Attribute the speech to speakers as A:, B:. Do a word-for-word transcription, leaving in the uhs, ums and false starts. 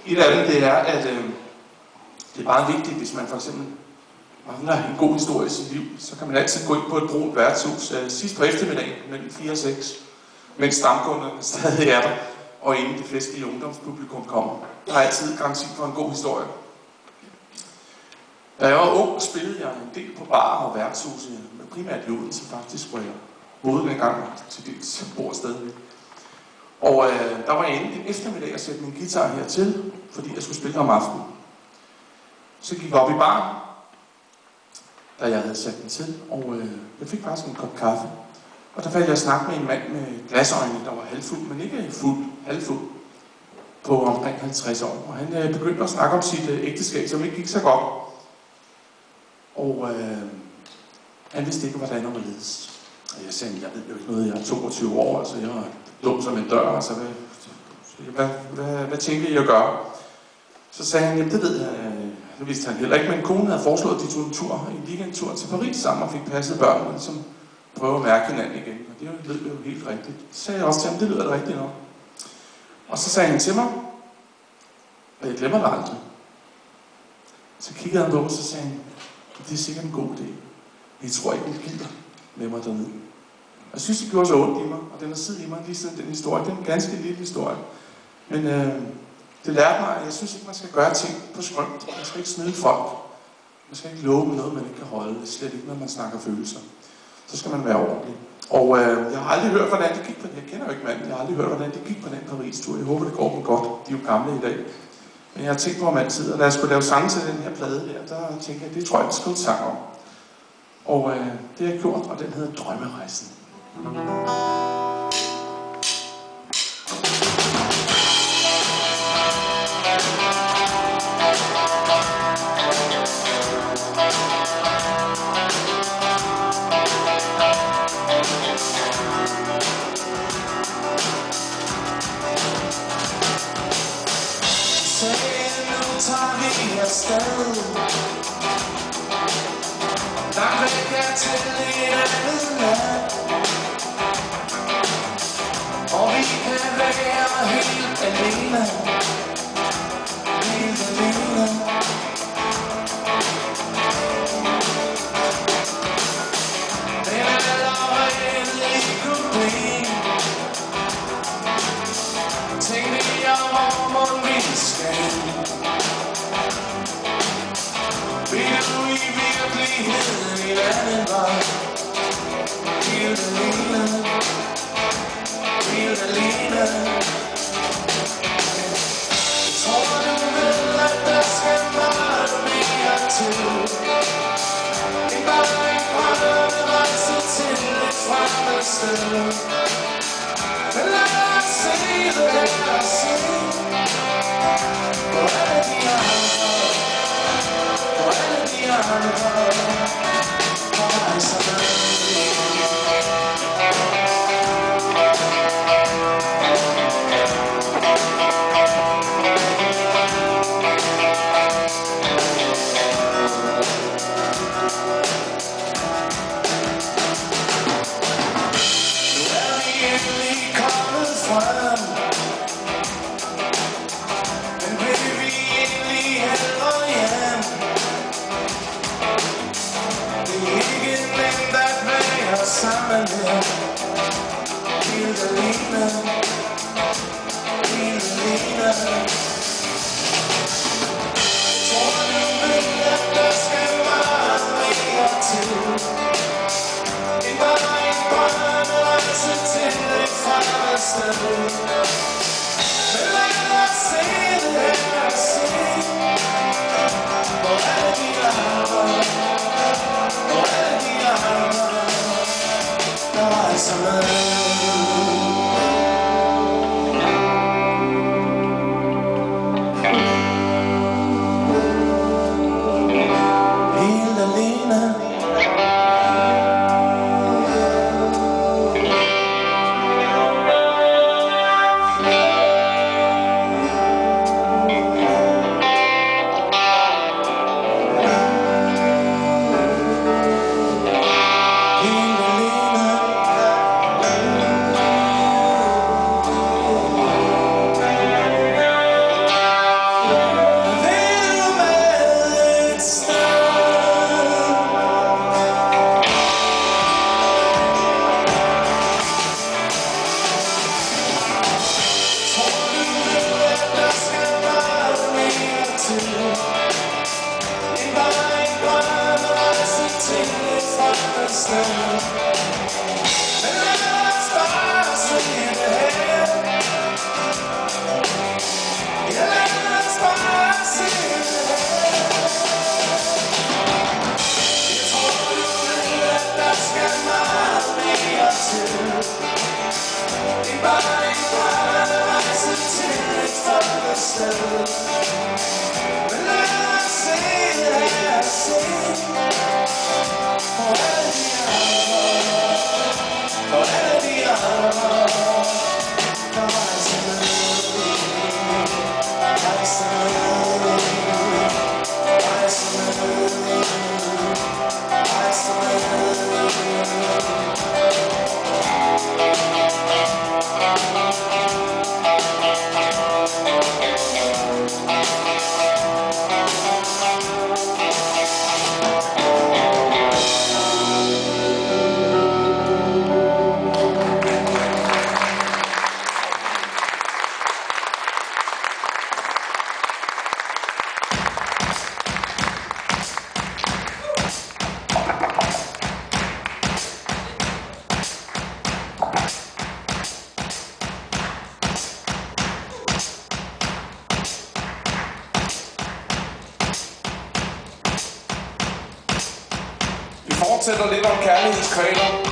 A: Et af dem, det er, at øh, det er meget vigtigt, hvis man for eksempel mangler en god historie i sit liv, så kan man altid gå ind på et brunt værtshus øh, sidst på eftermiddagen mellem fire og seks, mens stamkunderne stadig er der, og inden det festlige ungdomspublikum kommer. Der er altid garanti for en god historie. Da jeg var ung, spillede jeg en del på barer og værtshuse, primært i Odense faktisk, hvor jeg boede dengang og til dels bor stadigvæk. Og øh, der var jeg inde en eftermiddag at sætte min guitar hertil, fordi jeg skulle spille om aftenen. Så gik jeg op i baren, da jeg havde sat den til, og øh, jeg fik faktisk en kop kaffe. Og der faldt jeg at snakke med en mand med glasøjne, der var halvfuld, men ikke fuld, halvfuld, på omkring halvtreds år. Og han øh, begyndte at snakke om sit øh, ægteskab, som ikke gik så godt. Og øh, han vidste ikke, hvordan han var ledes. Og jeg sagde, jeg ved jo ikke noget, jeg er toogtyve år, altså jeg er dum som en dør, altså hvad, hvad, hvad, hvad tænker I at gøre? Så sagde han, jamen det ved jeg, det vidste han heller ikke, men konen havde foreslået, at de tog en tur, en weekendtur til Paris sammen og fik passet børnene, som prøver at mærke hinanden igen. Og det lød jo helt rigtigt. Så sagde jeg også til ham, det lyder da rigtigt nok. Og så sagde han til mig, og jeg glemmer det aldrig. Så kiggede han på, og så sagde han, det er sikkert en god idé. Men jeg tror ikke, hun gider med mig dernede. Og jeg synes, det gjorde så ondt i mig, og den har siddet i mig lige siden den historie. Det er en ganske lille historie. Men øh, det lærte mig, at jeg synes ikke, man skal gøre ting på skrømt. Man skal ikke snyde folk. Man skal ikke love noget, man ikke kan holde. Det er slet ikke, når man snakker følelser. Så skal man være ordentlig. Og øh, jeg har aldrig hørt, hvordan det gik på den. Jeg kender jo ikke manden. Jeg har aldrig hørt, hvordan det gik på den Paris-tur. Jeg håber, det går dem godt. De er jo gamle i dag. Men jeg har tænkt på om altid, at da jeg skulle lave sange til den her plade der, der tænkte jeg, det tror jeg, jeg skal sang om. Og øh, det har jeg gjort, og den hedder Drømmerejsen.
B: Langt væk er til et andet land, og vi kan være helt alene, helt alene. Den er allerede lige forbi. Tænk lige over, hvor vi skal. Vi nu i virkeligheden i landet var helt alene, helt alene. Jeg tror du ved, at der skal meget mere til, end bare en drømmerejse til et fremmed sted. Men lad os se det, lad os se, hvor er de andre. Og alle de andre, der rejser med. Nu er vi endelig kommet frem, men vil vi endelig hellere hjem? Sammen her, helt alene, helt alene. Tror du ved, at der skal meget mere til, end bare en drømmerejse til et fremmed sted. Men lad os se det, lad os se, hvor er de andre, hvor er de andre. Der rejser med. Helt alene. Helt alene. sted. Men lad os bare slippe hen. Ja, lad os bare slippe hen. Jeg tror du ved, at der skal meget mere til. Det er bare en drømmerejse til et folkested. Men lad os se her, se på alle de andre, på alle de andre, der rejser med, rejser med, rejser med, rejser med.
A: Vi fortsætter lidt om kærlighedskvaler.